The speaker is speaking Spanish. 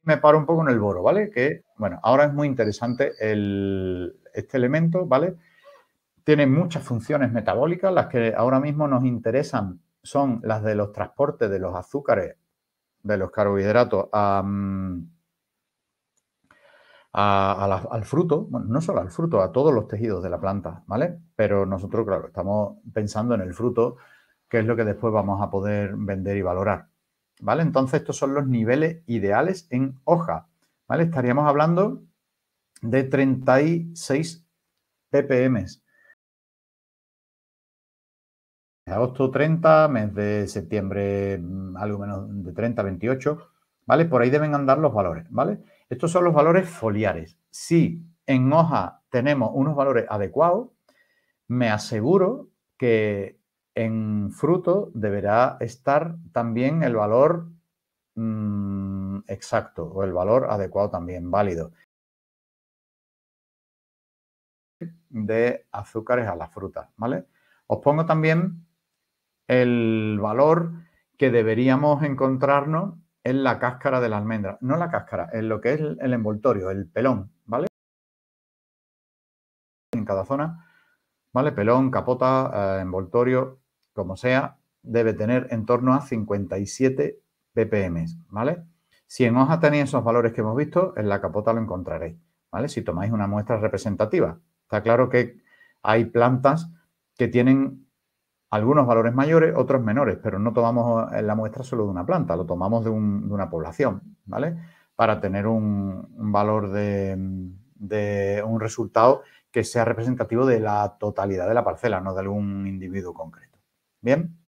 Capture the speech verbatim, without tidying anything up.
me paro un poco en el boro, ¿vale? Que, bueno, ahora es muy interesante el, este elemento, ¿vale? Tiene muchas funciones metabólicas. Las que ahora mismo nos interesan son las de los transportes de los azúcares, de los carbohidratos a, a, a la, al fruto, bueno, no solo al fruto, a todos los tejidos de la planta, ¿vale? Pero nosotros, claro, estamos pensando en el fruto, que es lo que después vamos a poder vender y valorar, ¿vale? Entonces, estos son los niveles ideales en hoja, ¿vale? Estaríamos hablando de treinta y seis ppm. De agosto treinta, mes de septiembre algo menos de treinta, veintiocho, ¿vale? Por ahí deben andar los valores, ¿vale? Estos son los valores foliares. Si en hoja tenemos unos valores adecuados, me aseguro que en fruto deberá estar también el valor mmm, exacto o el valor adecuado también, válido, de azúcares a las frutas, ¿vale? Os pongo también el valor que deberíamos encontrarnos en la cáscara de la almendra. No la cáscara, en lo que es el envoltorio, el pelón, ¿vale? En cada zona, ¿vale? Pelón, capota, eh, envoltorio, como sea, debe tener en torno a cincuenta y siete ppm, ¿vale? Si en hoja tenéis esos valores que hemos visto, en la capota lo encontraréis, ¿vale? Si tomáis una muestra representativa. Está claro que hay plantas que tienen algunos valores mayores, otros menores, pero no tomamos la muestra solo de una planta, lo tomamos de, un, de una población, ¿vale? Para tener un, un valor de, de un resultado que sea representativo de la totalidad de la parcela, no de algún individuo concreto. ¿Bien?